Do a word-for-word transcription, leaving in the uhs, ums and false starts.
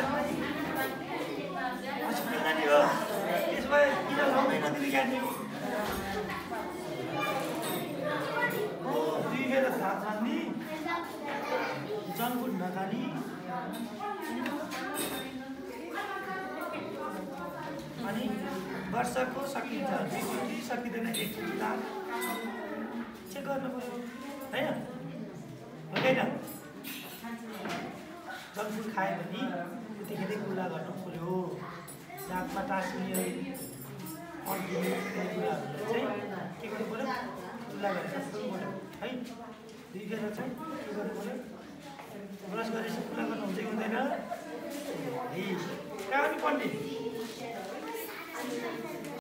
नानी हो त्यसो भए किन लाउँदैन तिमी क्यान्डी हो दुई बेला भात खाने जङ्क फुड नखाने अनि वर्षको सकिन्छ दुईचोटि सकिँदैन एकचोटि लाख चेक गर्नु पऱ्यो होइन होइन जङ्क फुड खायो भने त्यतिखेरै कुल्ला गर्नु पऱ्यो दाँतमा टाँसिने अड्किने कुराहरूलाई चाहिँ के गर्नु पऱ्यो कुल्ला गरेर छोड्नु पऱ्यो है दुई बेला चाहिँ के गर्नु पऱ्यो ब्रस गरेपछि कुल्ला गर्नु हुन्छ कि हुँदैन ए कहाँ पनि पढ्ने